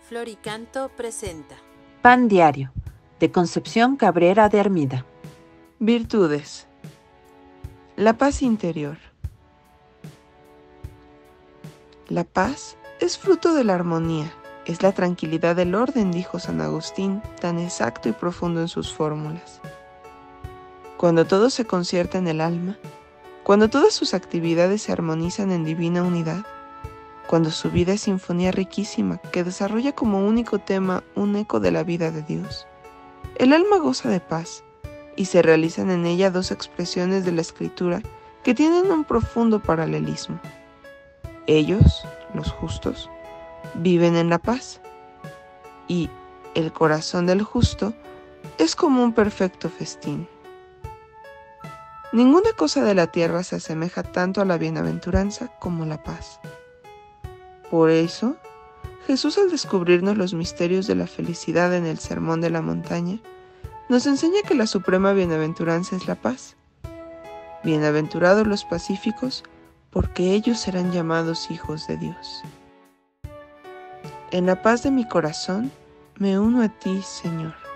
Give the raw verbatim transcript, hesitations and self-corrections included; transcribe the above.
Floricanto presenta Pan Diario, de Concepción Cabrera de Armida. Virtudes. La paz interior. La paz es fruto de la armonía, es la tranquilidad del orden, dijo San Agustín, tan exacto y profundo en sus fórmulas. Cuando todo se concierta en el alma, cuando todas sus actividades se armonizan en divina unidad, cuando su vida es sinfonía riquísima que desarrolla como único tema un eco de la vida de Dios, el alma goza de paz y se realizan en ella dos expresiones de la Escritura que tienen un profundo paralelismo. Ellos, los justos, viven en la paz y el corazón del justo es como un perfecto festín. Ninguna cosa de la tierra se asemeja tanto a la bienaventuranza como la paz. Por eso, Jesús, al descubrirnos los misterios de la felicidad en el Sermón de la Montaña, nos enseña que la suprema bienaventuranza es la paz. Bienaventurados los pacíficos, porque ellos serán llamados hijos de Dios. En la paz de mi corazón, me uno a ti, Señor.